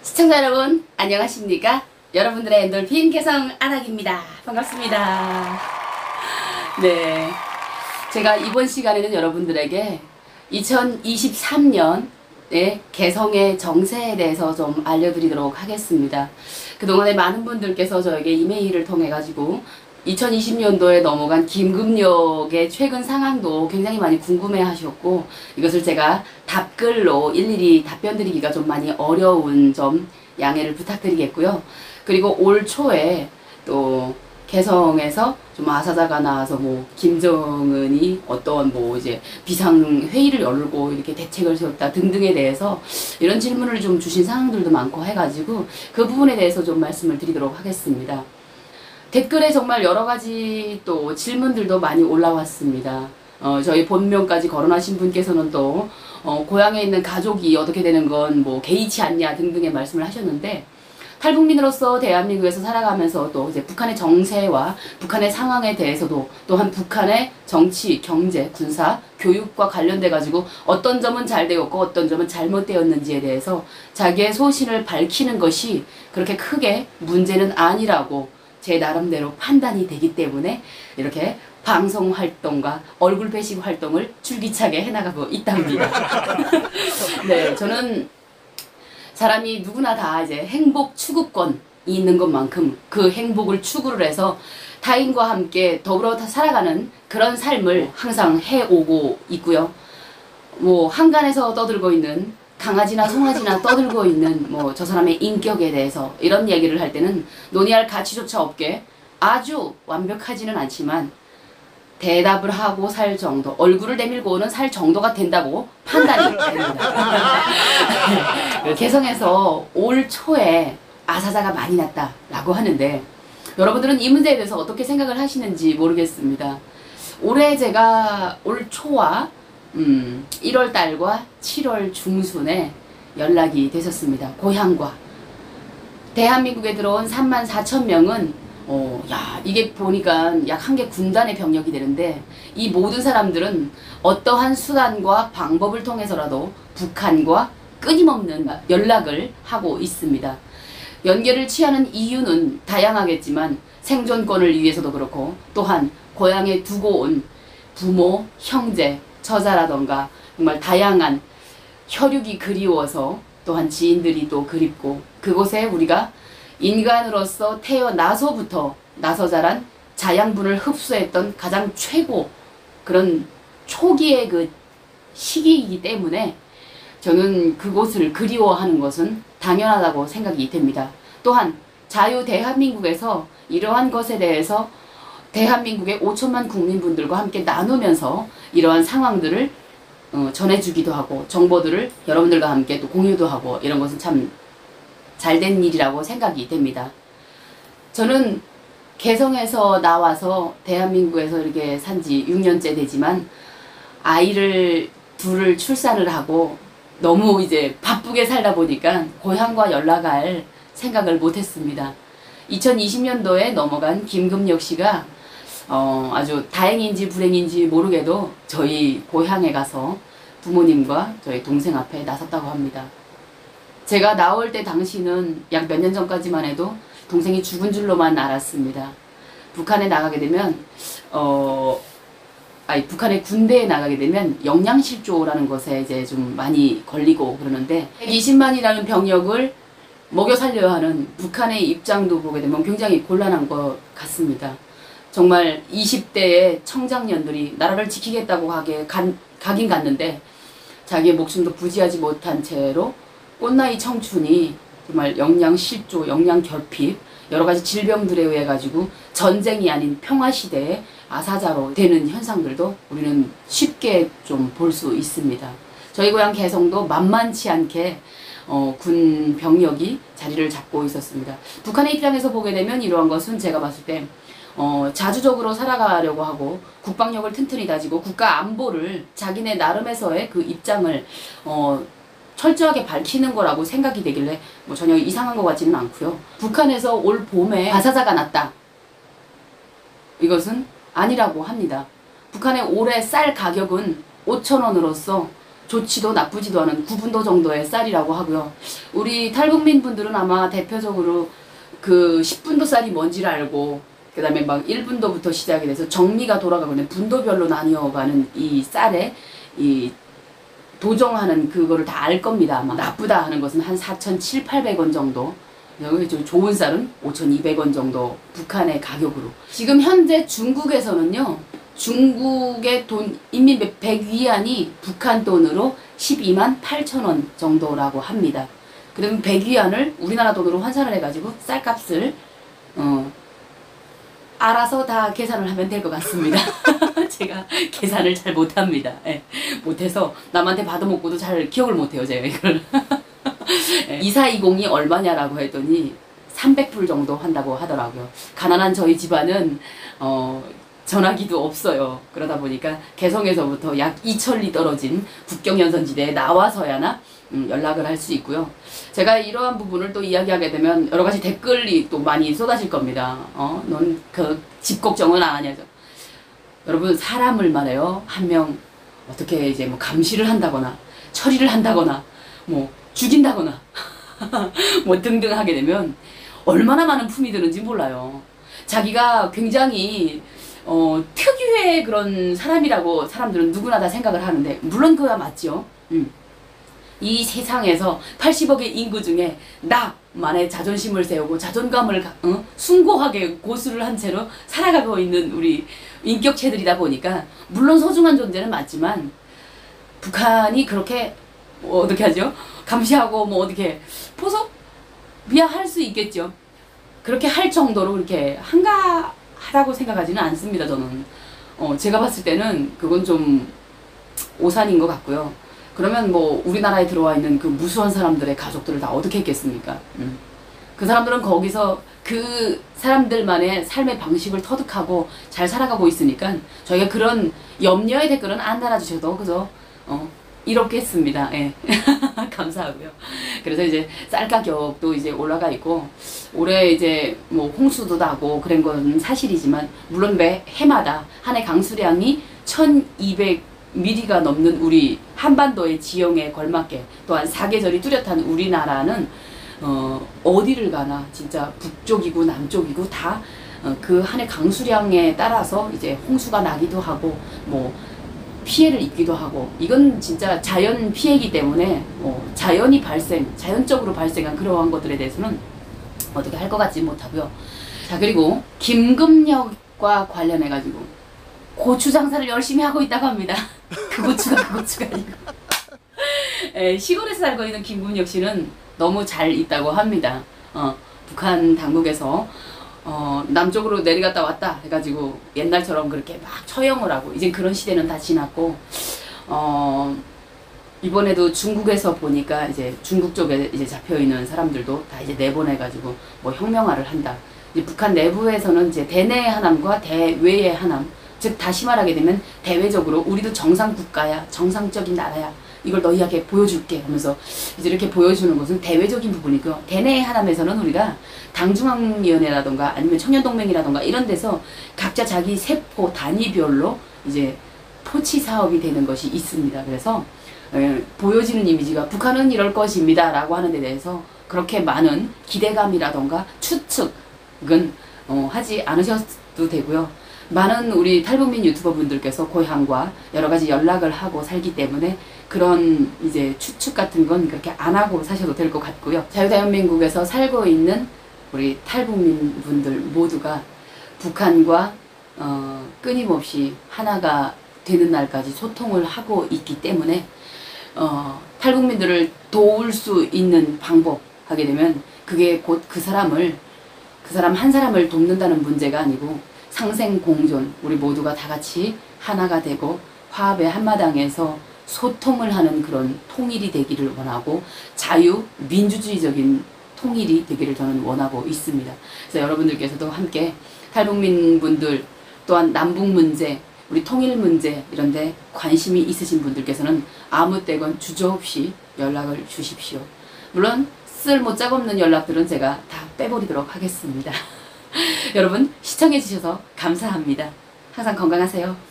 시청자 여러분 안녕하십니까? 여러분들의 엔돌핀 개성 안학입니다. 반갑습니다. 네, 제가 이번 시간에는 여러분들에게 2023년의 개성의 정세에 대해서 좀 알려드리도록 하겠습니다. 그동안에 많은 분들께서 저에게 이메일을 통해 가지고 2020년도에 넘어간 김금역의 최근 상황도 굉장히 많이 궁금해 하셨고, 이것을 제가 답글로 일일이 답변 드리기가 좀 많이 어려운 점 양해를 부탁드리겠고요. 그리고 올 초에 또 개성에서 좀 아사자가 나와서 뭐 김정은이 어떤 뭐 이제 비상회의를 열고 이렇게 대책을 세웠다 등등에 대해서 이런 질문을 좀 주신 상황들도 많고 해가지고 그 부분에 대해서 좀 말씀을 드리도록 하겠습니다. 댓글에 정말 여러가지 또 질문들도 많이 올라왔습니다. 저희 본명까지 거론하신 분께서는 또 고향에 있는 가족이 어떻게 되는 건 뭐 개의치 않냐 등등의 말씀을 하셨는데, 탈북민으로서 대한민국에서 살아가면서 또 이제 북한의 정세와 북한의 상황에 대해서도, 또한 북한의 정치, 경제, 군사, 교육과 관련돼 가지고 어떤 점은 잘 되었고 어떤 점은 잘못되었는지에 대해서 자기의 소신을 밝히는 것이 그렇게 크게 문제는 아니라고 제 나름대로 판단이 되기 때문에 이렇게 방송 활동과 얼굴 배식 활동을 줄기차게 해나가고 있답니다. 네, 저는 사람이 누구나 다 이제 행복 추구권이 있는 것만큼 그 행복을 추구를 해서 타인과 함께 더불어 살아가는 그런 삶을 항상 해오고 있고요. 뭐 한간에서 떠들고 있는 강아지나 송아지나 떠들고 있는 뭐 저 사람의 인격에 대해서 이런 얘기를 할 때는 논의할 가치조차 없게 아주 완벽하지는 않지만 대답을 하고 살 정도, 얼굴을 내밀고는 살 정도가 된다고 판단이 됩니다. 개성에서 올 초에 아사자가 많이 났다라고 하는데, 여러분들은 이 문제에 대해서 어떻게 생각을 하시는지 모르겠습니다. 올해 제가 올 초와 1월 달과 7월 중순에 연락이 됐었습니다. 고향과. 대한민국에 들어온 34,000명은 이게 보니까 약 한 개 군단의 병력이 되는데, 이 모든 사람들은 어떠한 수단과 방법을 통해서라도 북한과 끊임없는 연락을 하고 있습니다. 연계를 취하는 이유는 다양하겠지만 생존권을 위해서도 그렇고, 또한 고향에 두고 온 부모, 형제, 처자라던가 정말 다양한 혈육이 그리워서, 또한 지인들이 또 그립고, 그곳에 우리가 인간으로서 태어나서부터 나서 자란 자양분을 흡수했던 가장 최고 그런 초기의 그 시기이기 때문에 저는 그곳을 그리워하는 것은 당연하다고 생각이 됩니다. 또한 자유 대한민국에서 이러한 것에 대해서 대한민국의 5천만 국민분들과 함께 나누면서 이러한 상황들을 전해주기도 하고 정보들을 여러분들과 함께 또 공유도 하고, 이런 것은 참 잘된 일이라고 생각이 됩니다. 저는 개성에서 나와서 대한민국에서 이렇게 산지 6년째 되지만 아이를 둘을 출산을 하고 너무 이제 바쁘게 살다 보니까 고향과 연락할 생각을 못했습니다. 2020년도에 넘어간 김금역 씨가 아주 다행인지 불행인지 모르게도 저희 고향에 가서 부모님과 저희 동생 앞에 나섰다고 합니다. 제가 나올 때 당시는 약 몇 년 전까지만 해도 동생이 죽은 줄로만 알았습니다. 북한에 나가게 되면 북한의 군대에 나가게 되면 영양실조라는 것에 이제 좀 많이 걸리고 그러는데, 120만이라는 병력을 먹여 살려야 하는 북한의 입장도 보게 되면 굉장히 곤란한 것 같습니다. 정말 20대의 청장년들이 나라를 지키겠다고 가긴 갔는데 자기의 목숨도 부지하지 못한 채로 꽃나이 청춘이 정말 영양실조, 영양결핍, 여러가지 질병들에 의해 가지고 전쟁이 아닌 평화시대에 아사자로 되는 현상들도 우리는 쉽게 좀 볼 수 있습니다. 저희 고향 개성도 만만치 않게 군 병력이 자리를 잡고 있었습니다. 북한의 입장에서 보게 되면 이러한 것은 제가 봤을 때 자주적으로 살아가려고 하고 국방력을 튼튼히 다지고 국가 안보를 자기네 나름에서의 그 입장을 철저하게 밝히는 거라고 생각이 되길래 뭐 전혀 이상한 것 같지는 않고요. 북한에서 올 봄에 아사자가 났다, 이것은 아니라고 합니다. 북한의 올해 쌀 가격은 5,000원으로서 좋지도 나쁘지도 않은 9분도 정도의 쌀이라고 하고요. 우리 탈북민 분들은 아마 대표적으로 그 10분도 쌀이 뭔지를 알고 그 다음에 막 1분도부터 시작이 돼서 정리가 돌아가고 있는 분도별로 나뉘어가는 이 쌀에 이 도정하는 그거를 다 알 겁니다. 아마 나쁘다 하는 것은 한 4,700~800원 정도, 여기 좋은 쌀은 5,200원 정도 북한의 가격으로. 지금 현재 중국에서는요, 중국의 돈 인민币 100위안이 북한 돈으로 128,000원 정도라고 합니다. 그러면 100위안을 우리나라 돈으로 환산을 해가지고 쌀값을 알아서 다 계산을 하면 될 것 같습니다. 제가 계산을 잘 못합니다. 예, 못해서 남한테 받아먹고도 잘 기억을 못해요, 제가 이걸. 예, 2420이 얼마냐라고 했더니 300불 정도 한다고 하더라고요. 가난한 저희 집안은 전화기도 없어요. 그러다 보니까 개성에서부터 약 2천리 떨어진 국경연선지대에 나와서야나 연락을 할 수 있고요. 제가 이러한 부분을 또 이야기하게 되면 여러 가지 댓글이 또 많이 쏟아질 겁니다. 넌 그 집 걱정은 안 하냐죠. 여러분, 사람을 말해요. 한 명 어떻게 이제 뭐 감시를 한다거나 처리를 한다거나 뭐 죽인다거나 뭐 등등 하게 되면 얼마나 많은 품이 드는지 몰라요. 자기가 굉장히 특유의 그런 사람이라고 사람들은 누구나 다 생각을 하는데, 물론 그거야 맞죠. 이 세상에서 80억의 인구 중에 나만의 자존심을 세우고 자존감을 숭고하게 고수를 한 채로 살아가고 있는 우리 인격체들이다 보니까 물론 소중한 존재는 맞지만, 북한이 그렇게 어떻게 하죠? 감시하고 뭐 어떻게 포섭이야 할 수 있겠죠. 그렇게 할 정도로 그렇게 한가하다고 생각하지는 않습니다. 저는 제가 봤을 때는 그건 좀 오산인 것 같고요. 그러면 뭐 우리나라에 들어와 있는 그 무수한 사람들의 가족들을 다 어떻게 했겠습니까? 그 사람들은 거기서 그 사람들만의 삶의 방식을 터득하고 잘 살아가고 있으니까 저희가 그런 염려의 댓글은 안 달아주셔도 그저 이렇겠습니다. 예. 감사하고요. 그래서 이제 쌀 가격도 이제 올라가 있고, 올해 이제 뭐 홍수도 나고 그런 건 사실이지만, 물론 매 해마다 한 해 강수량이 1200mm가 넘는 우리 한반도의 지형에 걸맞게, 또한 사계절이 뚜렷한 우리나라는 어디를 가나 진짜 북쪽이고 남쪽이고 다 그 한 해 강수량에 따라서 이제 홍수가 나기도 하고 뭐 피해를 입기도 하고, 이건 진짜 자연 피해이기 때문에 자연적으로 발생한 그러한 것들에 대해서는 어떻게 할 것 같지 못하고요. 자, 그리고 김금역과 관련해 가지고 고추 장사를 열심히 하고 있다고 합니다. 그 고추가 아니고 시골에서 살고 있는 김금역 씨는 너무 잘 있다고 합니다. 북한 당국에서 남쪽으로 내려갔다 왔다 해가지고 옛날처럼 그렇게 막 처형을 하고, 이제 그런 시대는 다 지났고, 이번에도 중국에서 보니까 이제 중국 쪽에 이제 잡혀있는 사람들도 다 이제 내보내가지고 뭐 혁명화를 한다. 이제 북한 내부에서는 이제 대내의 하남과 대외의 하남, 즉 다시 말하게 되면 대외적으로 우리도 정상 국가야, 정상적인 나라야, 이걸 너희에게 보여줄게 하면서 이제 이렇게 보여주는 것은 대외적인 부분이고요. 대내의 하남에서는 우리가 당중앙위원회라던가 아니면 청년동맹이라던가 이런 데서 각자 자기 세포 단위별로 이제 포치 사업이 되는 것이 있습니다. 그래서 보여지는 이미지가 북한은 이럴 것입니다 라고 하는 데 대해서 그렇게 많은 기대감이라던가 추측은 하지 않으셔도 되고요. 많은 우리 탈북민 유튜버 분들께서 고향과 여러 가지 연락을 하고 살기 때문에 그런 이제 추측 같은 건 그렇게 안 하고 사셔도 될 것 같고요. 자유대한민국에서 살고 있는 우리 탈북민 분들 모두가 북한과 끊임없이 하나가 되는 날까지 소통을 하고 있기 때문에 탈북민들을 도울 수 있는 방법 하게 되면 그게 곧 그 사람 한 사람을 돕는다는 문제가 아니고 상생공존, 우리 모두가 다 같이 하나가 되고 화합의 한마당에서 소통을 하는 그런 통일이 되기를 원하고, 자유민주주의적인 통일이 되기를 저는 원하고 있습니다. 그래서 여러분들께서도 함께 탈북민 분들, 또한 남북 문제, 우리 통일 문제 이런 데 관심이 있으신 분들께서는 아무 때건 주저없이 연락을 주십시오. 물론 쓸모짝없는 연락들은 제가 다 빼버리도록 하겠습니다. 여러분 시청해주셔서 감사합니다. 항상 건강하세요.